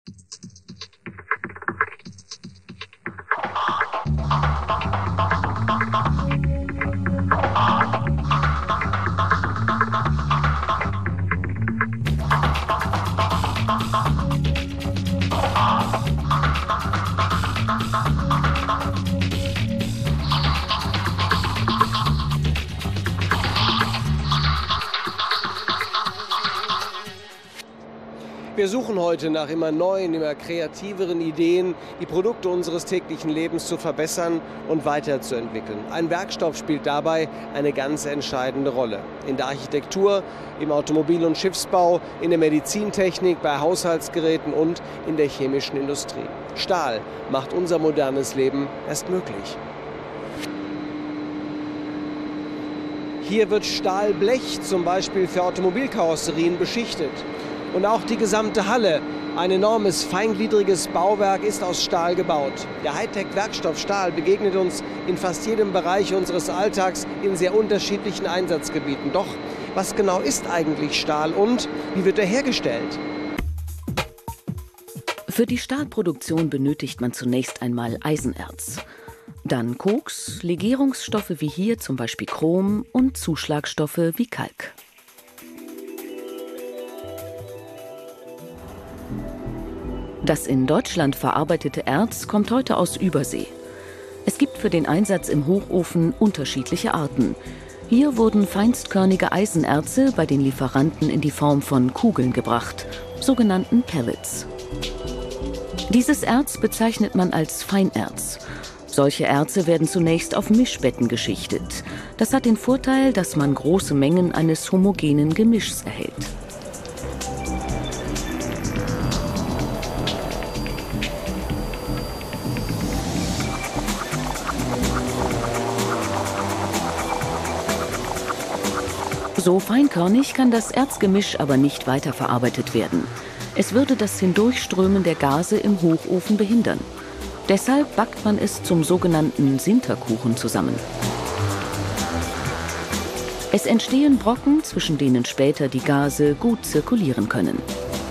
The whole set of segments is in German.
Wir suchen heute nach immer neuen, immer kreativeren Ideen, die Produkte unseres täglichen Lebens zu verbessern und weiterzuentwickeln. Ein Werkstoff spielt dabei eine ganz entscheidende Rolle. In der Architektur, im Automobil- und Schiffsbau, in der Medizintechnik, bei Haushaltsgeräten und in der chemischen Industrie. Stahl macht unser modernes Leben erst möglich. Hier wird Stahlblech zum Beispiel für Automobilkarosserien beschichtet. Und auch die gesamte Halle, ein enormes, feingliedriges Bauwerk, ist aus Stahl gebaut. Der Hightech-Werkstoff Stahl begegnet uns in fast jedem Bereich unseres Alltags in sehr unterschiedlichen Einsatzgebieten. Doch was genau ist eigentlich Stahl und wie wird er hergestellt? Für die Stahlproduktion benötigt man zunächst einmal Eisenerz. Dann Koks, Legierungsstoffe wie hier zum Beispiel Chrom und Zuschlagstoffe wie Kalk. Das in Deutschland verarbeitete Erz kommt heute aus Übersee. Es gibt für den Einsatz im Hochofen unterschiedliche Arten. Hier wurden feinstkörnige Eisenerze bei den Lieferanten in die Form von Kugeln gebracht, sogenannten Pellets. Dieses Erz bezeichnet man als Feinerz. Solche Erze werden zunächst auf Mischbetten geschichtet. Das hat den Vorteil, dass man große Mengen eines homogenen Gemischs erhält. So feinkörnig kann das Erzgemisch aber nicht weiterverarbeitet werden. Es würde das Hindurchströmen der Gase im Hochofen behindern. Deshalb backt man es zum sogenannten Sinterkuchen zusammen. Es entstehen Brocken, zwischen denen später die Gase gut zirkulieren können.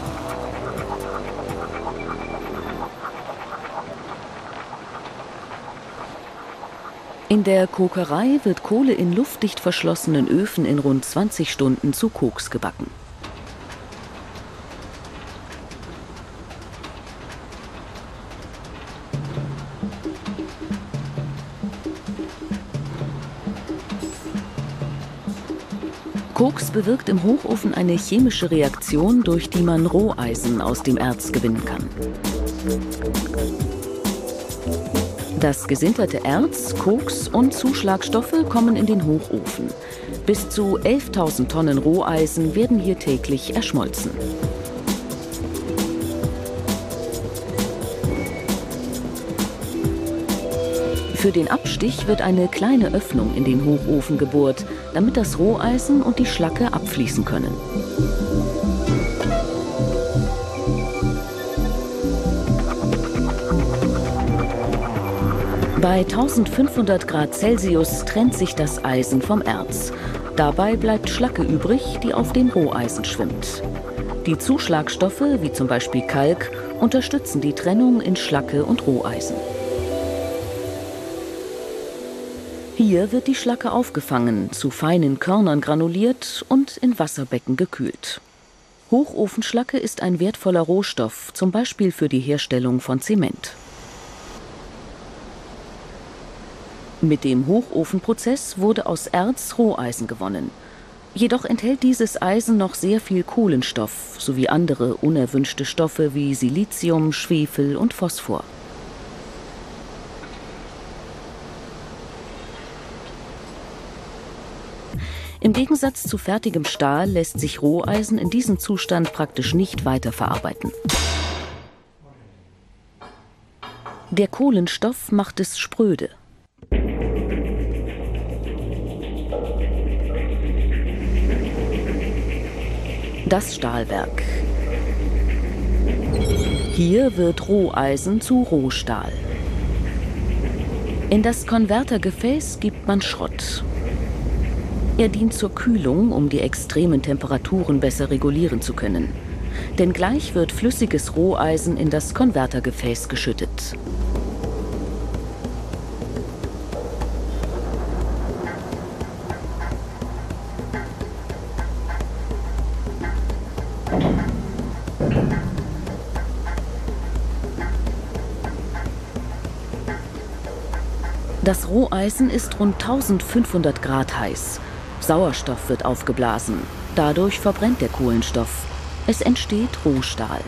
In der Kokerei wird Kohle in luftdicht verschlossenen Öfen in rund 20 Stunden zu Koks gebacken. Koks bewirkt im Hochofen eine chemische Reaktion, durch die man Roheisen aus dem Erz gewinnen kann. Das gesinterte Erz, Koks und Zuschlagstoffe kommen in den Hochofen. Bis zu 11.000 Tonnen Roheisen werden hier täglich erschmolzen. Für den Abstich wird eine kleine Öffnung in den Hochofen gebohrt, damit das Roheisen und die Schlacke abfließen können. Bei 1500 Grad Celsius trennt sich das Eisen vom Erz. Dabei bleibt Schlacke übrig, die auf dem Roheisen schwimmt. Die Zuschlagstoffe, wie zum Beispiel Kalk, unterstützen die Trennung in Schlacke und Roheisen. Hier wird die Schlacke aufgefangen, zu feinen Körnern granuliert und in Wasserbecken gekühlt. Hochofenschlacke ist ein wertvoller Rohstoff, zum Beispiel für die Herstellung von Zement. Mit dem Hochofenprozess wurde aus Erz Roheisen gewonnen. Jedoch enthält dieses Eisen noch sehr viel Kohlenstoff sowie andere unerwünschte Stoffe wie Silizium, Schwefel und Phosphor. Im Gegensatz zu fertigem Stahl lässt sich Roheisen in diesem Zustand praktisch nicht weiterverarbeiten. Der Kohlenstoff macht es spröde. Das Stahlwerk. Hier wird Roheisen zu Rohstahl. In das Konvertergefäß gibt man Schrott. Er dient zur Kühlung, um die extremen Temperaturen besser regulieren zu können. Denn gleich wird flüssiges Roheisen in das Konvertergefäß geschüttet. Das Roheisen ist rund 1500 Grad heiß. Sauerstoff wird aufgeblasen. Dadurch verbrennt der Kohlenstoff. Es entsteht Rohstahl.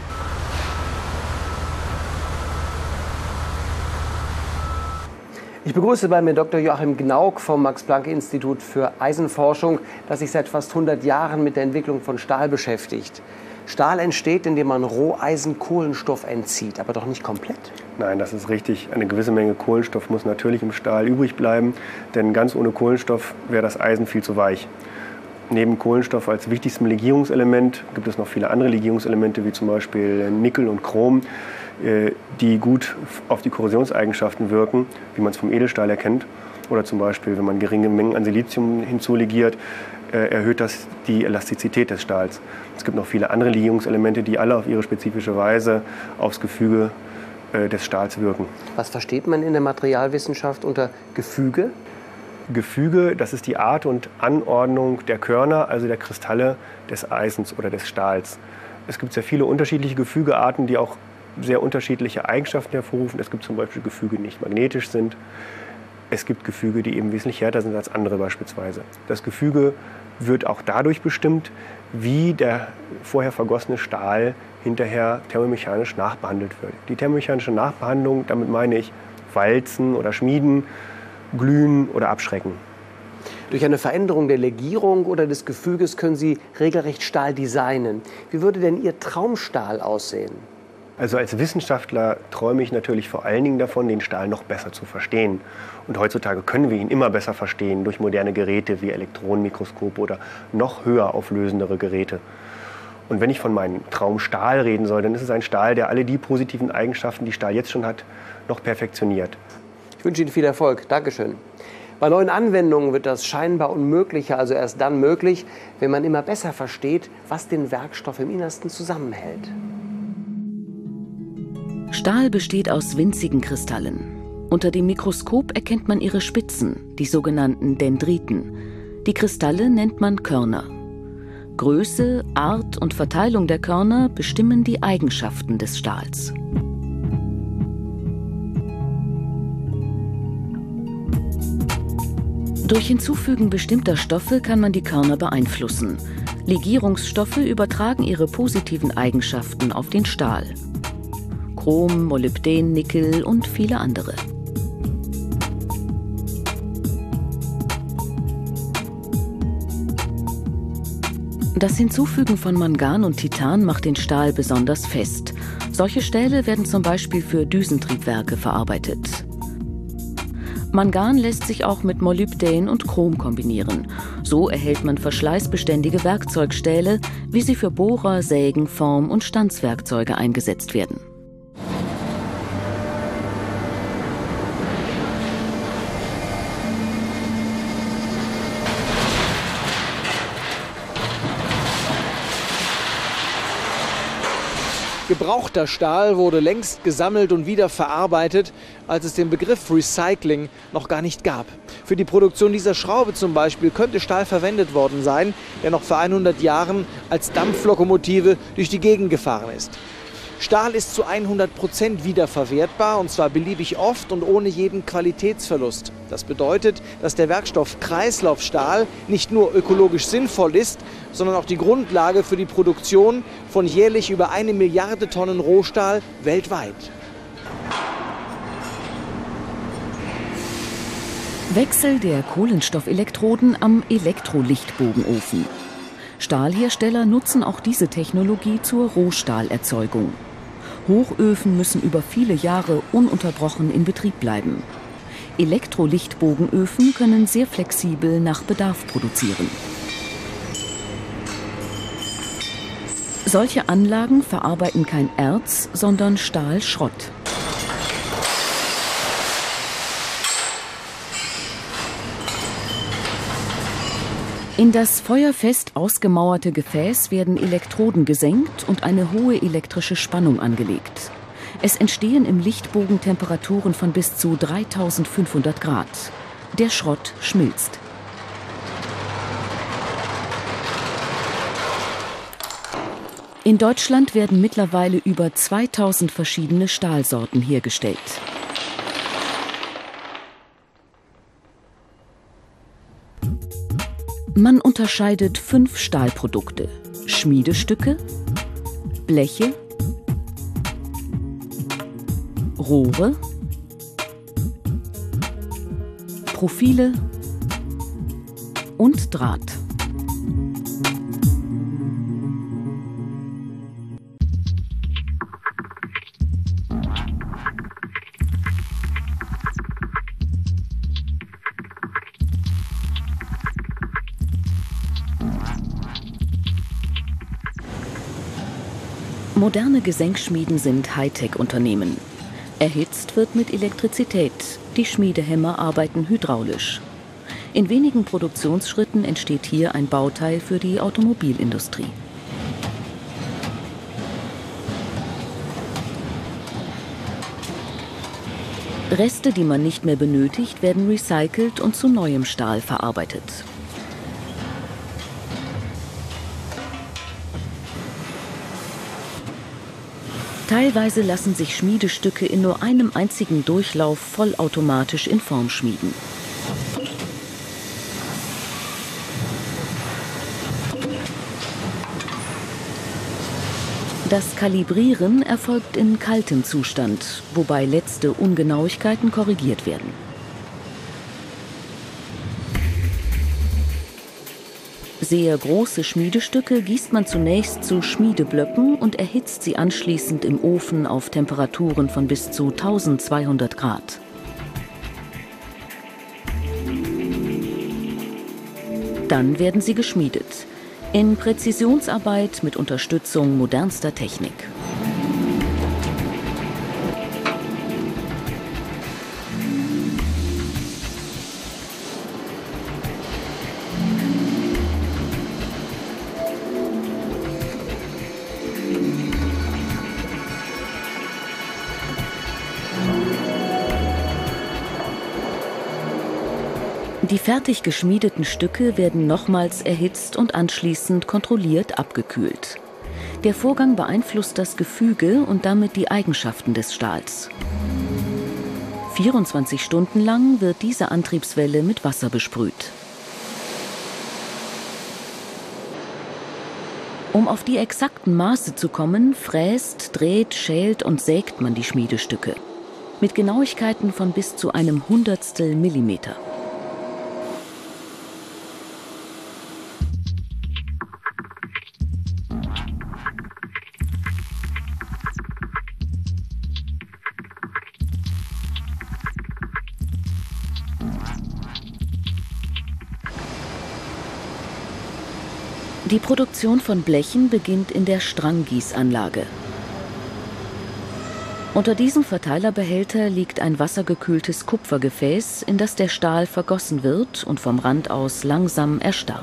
Ich begrüße bei mir Dr. Joachim Gnauk vom Max-Planck-Institut für Eisenforschung, das sich seit fast 100 Jahren mit der Entwicklung von Stahl beschäftigt. Stahl entsteht, indem man Roheisen Kohlenstoff entzieht, aber doch nicht komplett. Nein, das ist richtig. Eine gewisse Menge Kohlenstoff muss natürlich im Stahl übrig bleiben, denn ganz ohne Kohlenstoff wäre das Eisen viel zu weich. Neben Kohlenstoff als wichtigstem Legierungselement gibt es noch viele andere Legierungselemente, wie zum Beispiel Nickel und Chrom, die gut auf die Korrosionseigenschaften wirken, wie man es vom Edelstahl erkennt. Oder zum Beispiel, wenn man geringe Mengen an Silizium hinzulegiert, erhöht das die Elastizität des Stahls. Es gibt noch viele andere Legierungselemente, die alle auf ihre spezifische Weise aufs Gefüge des Stahls wirken. Was versteht man in der Materialwissenschaft unter Gefüge? Gefüge, das ist die Art und Anordnung der Körner, also der Kristalle des Eisens oder des Stahls. Es gibt sehr viele unterschiedliche Gefügearten, die auch sehr unterschiedliche Eigenschaften hervorrufen. Es gibt zum Beispiel Gefüge, die nicht magnetisch sind. Es gibt Gefüge, die eben wesentlich härter sind als andere beispielsweise. Das Gefüge wird auch dadurch bestimmt, wie der vorher vergossene Stahl hinterher thermomechanisch nachbehandelt wird. Die thermomechanische Nachbehandlung, damit meine ich Walzen oder Schmieden, Glühen oder Abschrecken. Durch eine Veränderung der Legierung oder des Gefüges können Sie regelrecht Stahl designen. Wie würde denn Ihr Traumstahl aussehen? Also als Wissenschaftler träume ich natürlich vor allen Dingen davon, den Stahl noch besser zu verstehen. Und heutzutage können wir ihn immer besser verstehen durch moderne Geräte wie Elektronenmikroskope oder noch höher auflösendere Geräte. Und wenn ich von meinem Traumstahl reden soll, dann ist es ein Stahl, der alle die positiven Eigenschaften, die Stahl jetzt schon hat, noch perfektioniert. Ich wünsche Ihnen viel Erfolg. Dankeschön. Bei neuen Anwendungen wird das scheinbar Unmögliche also erst dann möglich, wenn man immer besser versteht, was den Werkstoff im Innersten zusammenhält. Stahl besteht aus winzigen Kristallen. Unter dem Mikroskop erkennt man ihre Spitzen, die sogenannten Dendriten. Die Kristalle nennt man Körner. Größe, Art und Verteilung der Körner bestimmen die Eigenschaften des Stahls. Durch Hinzufügen bestimmter Stoffe kann man die Körner beeinflussen. Legierungsstoffe übertragen ihre positiven Eigenschaften auf den Stahl. Chrom, Molybden, Nickel und viele andere. Das Hinzufügen von Mangan und Titan macht den Stahl besonders fest. Solche Stähle werden zum Beispiel für Düsentriebwerke verarbeitet. Mangan lässt sich auch mit Molybden und Chrom kombinieren. So erhält man verschleißbeständige Werkzeugstähle, wie sie für Bohrer, Sägen, Form- und Stanzwerkzeuge eingesetzt werden. Gebrauchter Stahl wurde längst gesammelt und wieder verarbeitet, als es den Begriff Recycling noch gar nicht gab. Für die Produktion dieser Schraube zum Beispiel könnte Stahl verwendet worden sein, der noch vor 100 Jahren als Dampflokomotive durch die Gegend gefahren ist. Stahl ist zu 100% wiederverwertbar, und zwar beliebig oft und ohne jeden Qualitätsverlust. Das bedeutet, dass der Werkstoff Kreislaufstahl nicht nur ökologisch sinnvoll ist, sondern auch die Grundlage für die Produktion von jährlich über 1 Milliarde Tonnen Rohstahl weltweit. Wechsel der Kohlenstoffelektroden am Elektrolichtbogenofen. Stahlhersteller nutzen auch diese Technologie zur Rohstahlerzeugung. Hochöfen müssen über viele Jahre ununterbrochen in Betrieb bleiben. Elektrolichtbogenöfen können sehr flexibel nach Bedarf produzieren. Solche Anlagen verarbeiten kein Erz, sondern Stahlschrott. In das feuerfest ausgemauerte Gefäß werden Elektroden gesenkt und eine hohe elektrische Spannung angelegt. Es entstehen im Lichtbogen Temperaturen von bis zu 3500 Grad. Der Schrott schmilzt. In Deutschland werden mittlerweile über 2000 verschiedene Stahlsorten hergestellt. Man unterscheidet 5 Stahlprodukte: Schmiedestücke, Bleche, Rohre, Profile und Draht. Moderne Gesenkschmieden sind Hightech-Unternehmen. Erhitzt wird mit Elektrizität, die Schmiedehämmer arbeiten hydraulisch. In wenigen Produktionsschritten entsteht hier ein Bauteil für die Automobilindustrie. Reste, die man nicht mehr benötigt, werden recycelt und zu neuem Stahl verarbeitet. Teilweise lassen sich Schmiedestücke in nur einem einzigen Durchlauf vollautomatisch in Form schmieden. Das Kalibrieren erfolgt in kaltem Zustand, wobei letzte Ungenauigkeiten korrigiert werden. Sehr große Schmiedestücke gießt man zunächst zu Schmiedeblöcken und erhitzt sie anschließend im Ofen auf Temperaturen von bis zu 1200 Grad. Dann werden sie geschmiedet. In Präzisionsarbeit mit Unterstützung modernster Technik. Die fertig geschmiedeten Stücke werden nochmals erhitzt und anschließend kontrolliert abgekühlt. Der Vorgang beeinflusst das Gefüge und damit die Eigenschaften des Stahls. 24 Stunden lang wird diese Antriebswelle mit Wasser besprüht. Um auf die exakten Maße zu kommen, fräst, dreht, schält und sägt man die Schmiedestücke. Mit Genauigkeiten von bis zu einem Hundertstel Millimeter. Die Produktion von Blechen beginnt in der Stranggießanlage. Unter diesem Verteilerbehälter liegt ein wassergekühltes Kupfergefäß, in das der Stahl vergossen wird und vom Rand aus langsam erstarrt.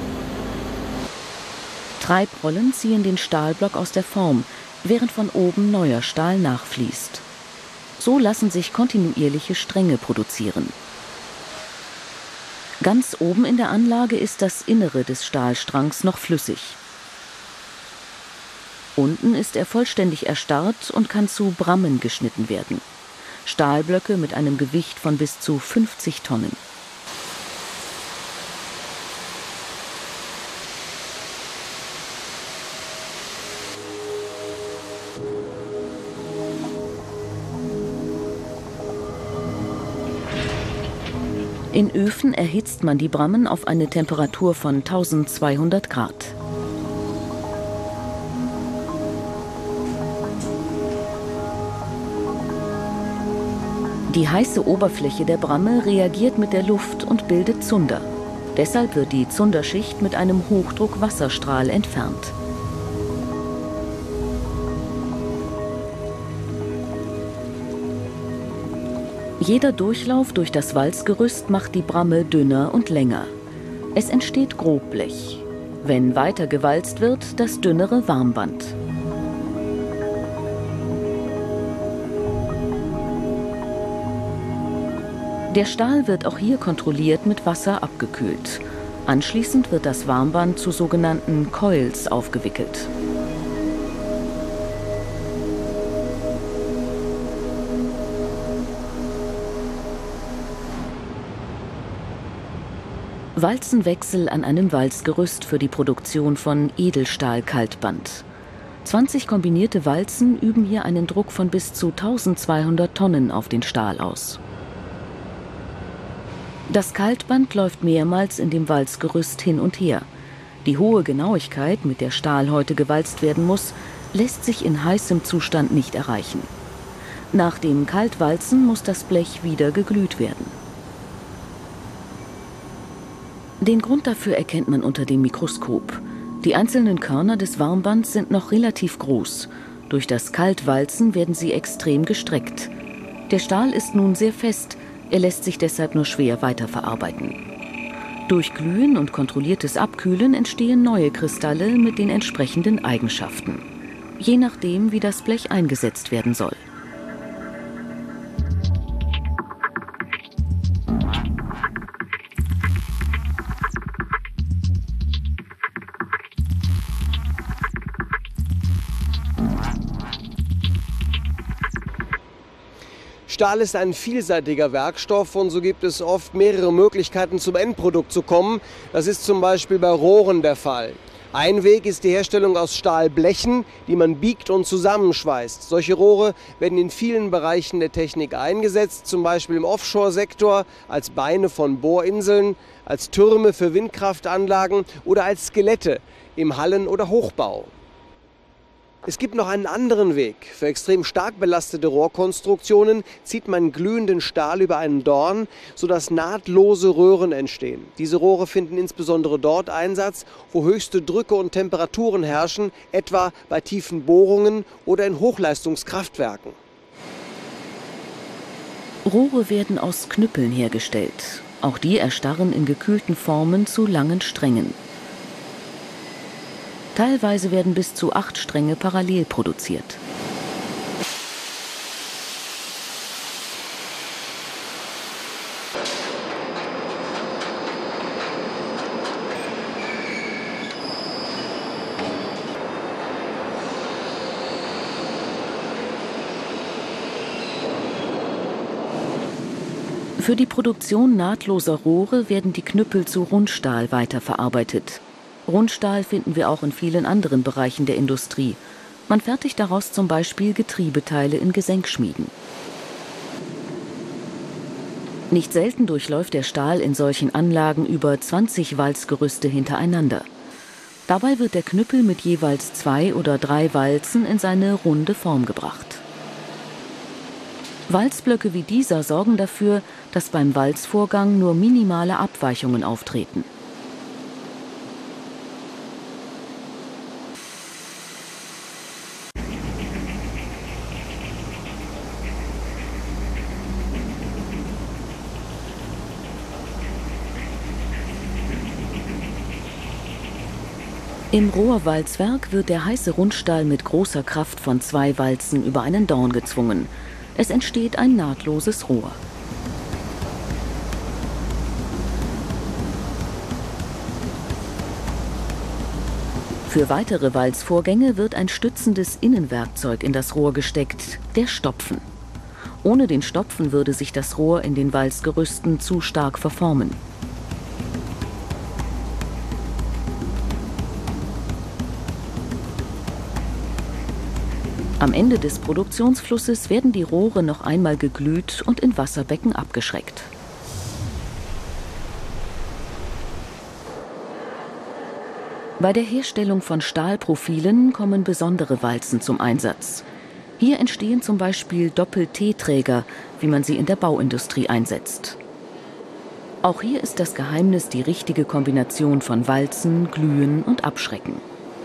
Treibrollen ziehen den Stahlblock aus der Form, während von oben neuer Stahl nachfließt. So lassen sich kontinuierliche Stränge produzieren. Ganz oben in der Anlage ist das Innere des Stahlstrangs noch flüssig. Unten ist er vollständig erstarrt und kann zu Brammen geschnitten werden. Stahlblöcke mit einem Gewicht von bis zu 50 Tonnen. In Öfen erhitzt man die Brammen auf eine Temperatur von 1200 Grad. Die heiße Oberfläche der Bramme reagiert mit der Luft und bildet Zunder. Deshalb wird die Zunderschicht mit einem Hochdruckwasserstrahl entfernt. Jeder Durchlauf durch das Walzgerüst macht die Bramme dünner und länger. Es entsteht Grobblech. Wenn weiter gewalzt wird, das dünnere Warmband. Der Stahl wird auch hier kontrolliert mit Wasser abgekühlt. Anschließend wird das Warmband zu sogenannten Coils aufgewickelt. Walzenwechsel an einem Walzgerüst für die Produktion von Edelstahl-Kaltband. 20 kombinierte Walzen üben hier einen Druck von bis zu 1200 Tonnen auf den Stahl aus. Das Kaltband läuft mehrmals in dem Walzgerüst hin und her. Die hohe Genauigkeit, mit der Stahl heute gewalzt werden muss, lässt sich in heißem Zustand nicht erreichen. Nach dem Kaltwalzen muss das Blech wieder geglüht werden. Den Grund dafür erkennt man unter dem Mikroskop. Die einzelnen Körner des Warmbands sind noch relativ groß. Durch das Kaltwalzen werden sie extrem gestreckt. Der Stahl ist nun sehr fest, er lässt sich deshalb nur schwer weiterverarbeiten. Durch Glühen und kontrolliertes Abkühlen entstehen neue Kristalle mit den entsprechenden Eigenschaften, je nachdem, wie das Blech eingesetzt werden soll. Stahl ist ein vielseitiger Werkstoff und so gibt es oft mehrere Möglichkeiten, zum Endprodukt zu kommen. Das ist zum Beispiel bei Rohren der Fall. Ein Weg ist die Herstellung aus Stahlblechen, die man biegt und zusammenschweißt. Solche Rohre werden in vielen Bereichen der Technik eingesetzt, zum Beispiel im Offshore-Sektor, als Beine von Bohrinseln, als Türme für Windkraftanlagen oder als Skelette im Hallen- oder Hochbau. Es gibt noch einen anderen Weg. Für extrem stark belastete Rohrkonstruktionen zieht man glühenden Stahl über einen Dorn, sodass nahtlose Röhren entstehen. Diese Rohre finden insbesondere dort Einsatz, wo höchste Drücke und Temperaturen herrschen, etwa bei tiefen Bohrungen oder in Hochleistungskraftwerken. Rohre werden aus Knüppeln hergestellt. Auch die erstarren in gekühlten Formen zu langen Strängen. Teilweise werden bis zu 8 Stränge parallel produziert. Für die Produktion nahtloser Rohre werden die Knüppel zu Rundstahl weiterverarbeitet. Rundstahl finden wir auch in vielen anderen Bereichen der Industrie. Man fertigt daraus zum Beispiel Getriebeteile in Gesenkschmieden. Nicht selten durchläuft der Stahl in solchen Anlagen über 20 Walzgerüste hintereinander. Dabei wird der Knüppel mit jeweils 2 oder 3 Walzen in seine runde Form gebracht. Walzblöcke wie dieser sorgen dafür, dass beim Walzvorgang nur minimale Abweichungen auftreten. Im Rohrwalzwerk wird der heiße Rundstahl mit großer Kraft von 2 Walzen über einen Dorn gezwungen. Es entsteht ein nahtloses Rohr. Für weitere Walzvorgänge wird ein stützendes Innenwerkzeug in das Rohr gesteckt, der Stopfen. Ohne den Stopfen würde sich das Rohr in den Walzgerüsten zu stark verformen. Am Ende des Produktionsflusses werden die Rohre noch einmal geglüht und in Wasserbecken abgeschreckt. Bei der Herstellung von Stahlprofilen kommen besondere Walzen zum Einsatz. Hier entstehen zum Beispiel Doppel-T-Träger, wie man sie in der Bauindustrie einsetzt. Auch hier ist das Geheimnis die richtige Kombination von Walzen, Glühen und Abschrecken.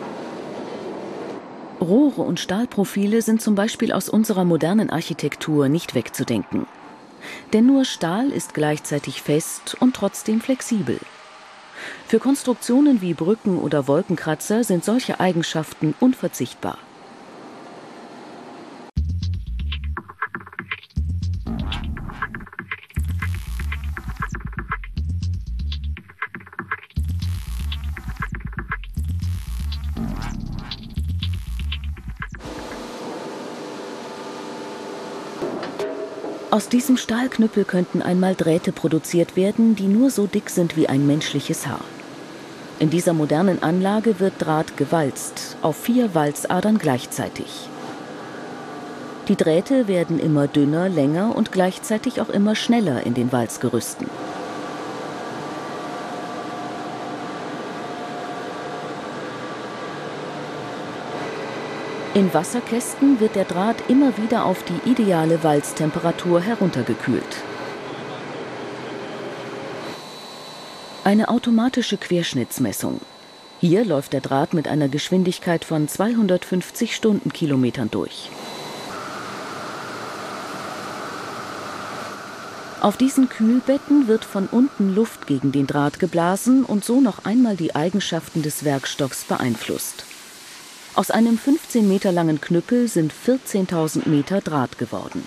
Rohre und Stahlprofile sind zum Beispiel aus unserer modernen Architektur nicht wegzudenken. Denn nur Stahl ist gleichzeitig fest und trotzdem flexibel. Für Konstruktionen wie Brücken oder Wolkenkratzer sind solche Eigenschaften unverzichtbar. Aus diesem Stahlknüppel könnten einmal Drähte produziert werden, die nur so dick sind wie ein menschliches Haar. In dieser modernen Anlage wird Draht gewalzt, auf 4 Walzadern gleichzeitig. Die Drähte werden immer dünner, länger und gleichzeitig auch immer schneller in den Walzgerüsten. In Wasserkästen wird der Draht immer wieder auf die ideale Walztemperatur heruntergekühlt. Eine automatische Querschnittsmessung. Hier läuft der Draht mit einer Geschwindigkeit von 250 Stundenkilometern durch. Auf diesen Kühlbetten wird von unten Luft gegen den Draht geblasen und so noch einmal die Eigenschaften des Werkstoffs beeinflusst. Aus einem 15 Meter langen Knüppel sind 14.000 Meter Draht geworden.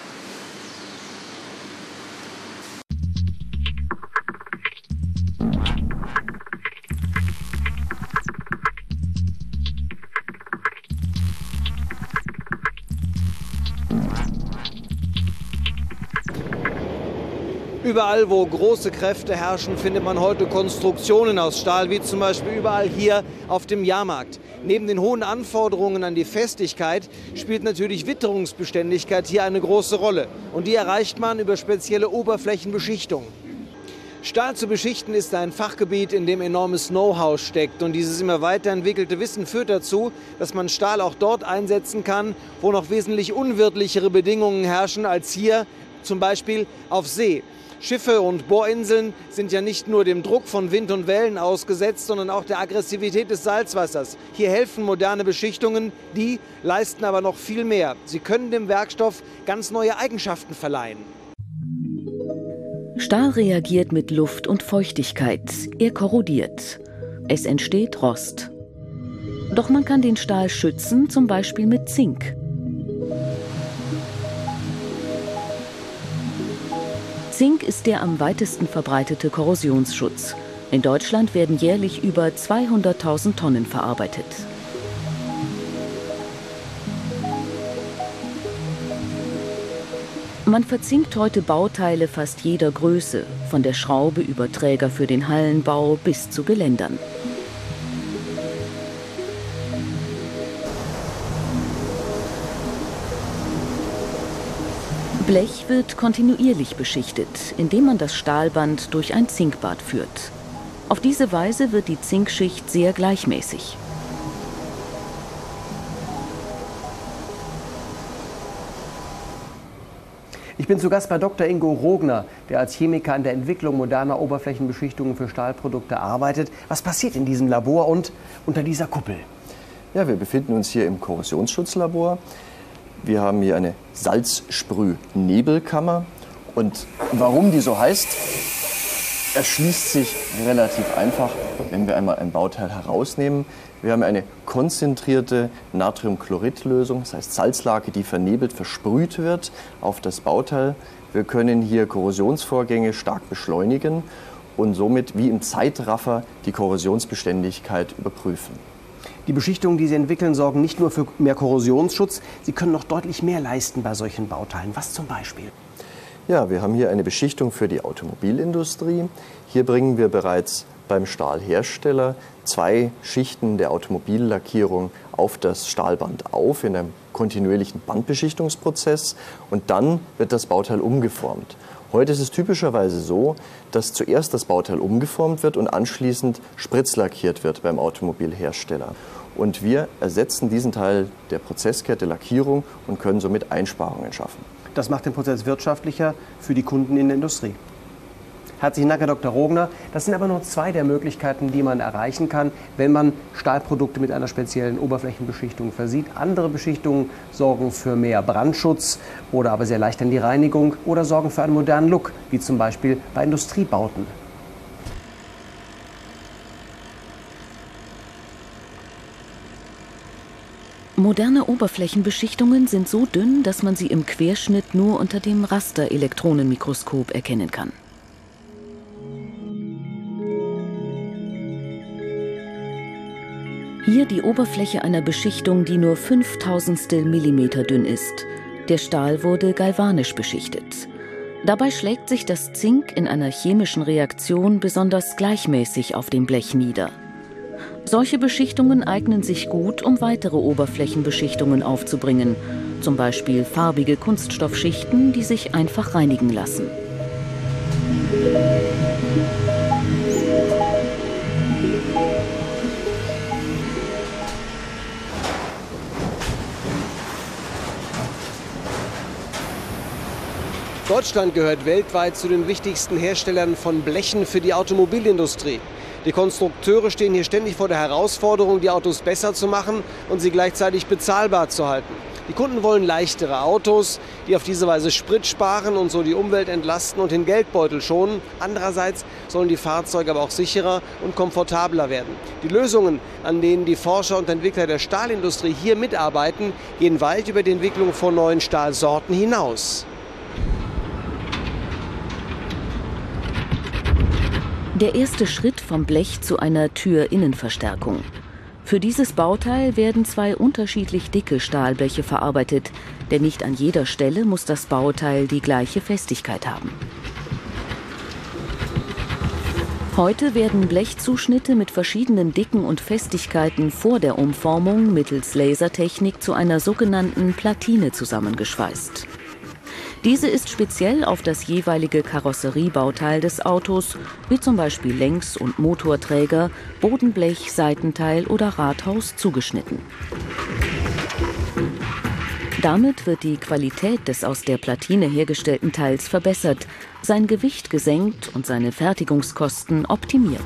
Überall, wo große Kräfte herrschen, findet man heute Konstruktionen aus Stahl, wie zum Beispiel überall hier auf dem Jahrmarkt. Neben den hohen Anforderungen an die Festigkeit spielt natürlich Witterungsbeständigkeit hier eine große Rolle. Und die erreicht man über spezielle Oberflächenbeschichtung. Stahl zu beschichten ist ein Fachgebiet, in dem enormes Know-how steckt. Und dieses immer weiterentwickelte Wissen führt dazu, dass man Stahl auch dort einsetzen kann, wo noch wesentlich unwirtlichere Bedingungen herrschen als hier, zum Beispiel auf See. Schiffe und Bohrinseln sind ja nicht nur dem Druck von Wind und Wellen ausgesetzt, sondern auch der Aggressivität des Salzwassers. Hier helfen moderne Beschichtungen, die leisten aber noch viel mehr. Sie können dem Werkstoff ganz neue Eigenschaften verleihen. Stahl reagiert mit Luft und Feuchtigkeit. Er korrodiert. Es entsteht Rost. Doch man kann den Stahl schützen, zum Beispiel mit Zink. Zink ist der am weitesten verbreitete Korrosionsschutz. In Deutschland werden jährlich über 200.000 Tonnen verarbeitet. Man verzinkt heute Bauteile fast jeder Größe, von der Schraube über Träger für den Hallenbau bis zu Geländern. Blech wird kontinuierlich beschichtet, indem man das Stahlband durch ein Zinkbad führt. Auf diese Weise wird die Zinkschicht sehr gleichmäßig. Ich bin zu Gast bei Dr. Ingo Rogner, der als Chemiker an der Entwicklung moderner Oberflächenbeschichtungen für Stahlprodukte arbeitet. Was passiert in diesem Labor und unter dieser Kuppel? Ja, wir befinden uns hier im Korrosionsschutzlabor. Wir haben hier eine Salzsprühnebelkammer. Und warum die so heißt, erschließt sich relativ einfach, wenn wir einmal ein Bauteil herausnehmen. Wir haben eine konzentrierte Natriumchloridlösung, das heißt Salzlake, die vernebelt, versprüht wird auf das Bauteil. Wir können hier Korrosionsvorgänge stark beschleunigen und somit wie im Zeitraffer die Korrosionsbeständigkeit überprüfen. Die Beschichtungen, die Sie entwickeln, sorgen nicht nur für mehr Korrosionsschutz, sie können noch deutlich mehr leisten bei solchen Bauteilen. Was zum Beispiel? Ja, wir haben hier eine Beschichtung für die Automobilindustrie. Hier bringen wir bereits beim Stahlhersteller 2 Schichten der Automobillackierung auf das Stahlband auf in einem kontinuierlichen Bandbeschichtungsprozess und dann wird das Bauteil umgeformt. Heute ist es typischerweise so, dass zuerst das Bauteil umgeformt wird und anschließend spritzlackiert wird beim Automobilhersteller. Und wir ersetzen diesen Teil der Prozesskette Lackierung und können somit Einsparungen schaffen. Das macht den Prozess wirtschaftlicher für die Kunden in der Industrie. Herzlichen Dank, Herr Dr. Rogner. Das sind aber nur 2 der Möglichkeiten, die man erreichen kann, wenn man Stahlprodukte mit einer speziellen Oberflächenbeschichtung versieht. Andere Beschichtungen sorgen für mehr Brandschutz oder aber sehr leicht an die Reinigung oder sorgen für einen modernen Look, wie zum Beispiel bei Industriebauten. Moderne Oberflächenbeschichtungen sind so dünn, dass man sie im Querschnitt nur unter dem Rasterelektronenmikroskop erkennen kann. Hier die Oberfläche einer Beschichtung, die nur 0,005 Millimeter dünn ist. Der Stahl wurde galvanisch beschichtet. Dabei schlägt sich das Zink in einer chemischen Reaktion besonders gleichmäßig auf dem Blech nieder. Solche Beschichtungen eignen sich gut, um weitere Oberflächenbeschichtungen aufzubringen, zum Beispiel farbige Kunststoffschichten, die sich einfach reinigen lassen. Deutschland gehört weltweit zu den wichtigsten Herstellern von Blechen für die Automobilindustrie. Die Konstrukteure stehen hier ständig vor der Herausforderung, die Autos besser zu machen und sie gleichzeitig bezahlbar zu halten. Die Kunden wollen leichtere Autos, die auf diese Weise Sprit sparen und so die Umwelt entlasten und den Geldbeutel schonen. Andererseits sollen die Fahrzeuge aber auch sicherer und komfortabler werden. Die Lösungen, an denen die Forscher und Entwickler der Stahlindustrie hier mitarbeiten, gehen weit über die Entwicklung von neuen Stahlsorten hinaus. Der erste Schritt vom Blech zu einer Türinnenverstärkung. Für dieses Bauteil werden 2 unterschiedlich dicke Stahlbleche verarbeitet, denn nicht an jeder Stelle muss das Bauteil die gleiche Festigkeit haben. Heute werden Blechzuschnitte mit verschiedenen Dicken und Festigkeiten vor der Umformung mittels Lasertechnik zu einer sogenannten Platine zusammengeschweißt. Diese ist speziell auf das jeweilige Karosseriebauteil des Autos, wie zum Beispiel Längs- und Motorträger, Bodenblech, Seitenteil oder Rathaus, zugeschnitten. Damit wird die Qualität des aus der Platine hergestellten Teils verbessert, sein Gewicht gesenkt und seine Fertigungskosten optimiert.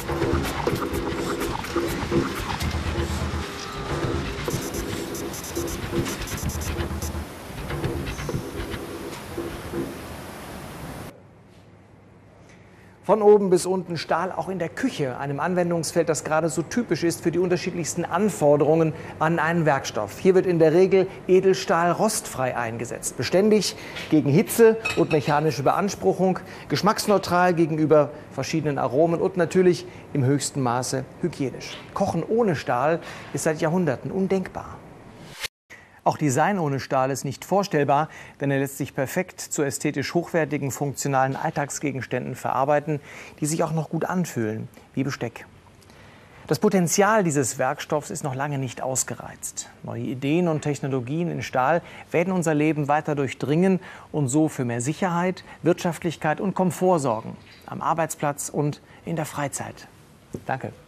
Von oben bis unten Stahl, auch in der Küche, einem Anwendungsfeld, das gerade so typisch ist für die unterschiedlichsten Anforderungen an einen Werkstoff. Hier wird in der Regel Edelstahl rostfrei eingesetzt, beständig gegen Hitze und mechanische Beanspruchung, geschmacksneutral gegenüber verschiedenen Aromen und natürlich im höchsten Maße hygienisch. Kochen ohne Stahl ist seit Jahrhunderten undenkbar. Auch Design ohne Stahl ist nicht vorstellbar, denn er lässt sich perfekt zu ästhetisch hochwertigen, funktionalen Alltagsgegenständen verarbeiten, die sich auch noch gut anfühlen, wie Besteck. Das Potenzial dieses Werkstoffs ist noch lange nicht ausgereizt. Neue Ideen und Technologien in Stahl werden unser Leben weiter durchdringen und so für mehr Sicherheit, Wirtschaftlichkeit und Komfort sorgen, am Arbeitsplatz und in der Freizeit. Danke.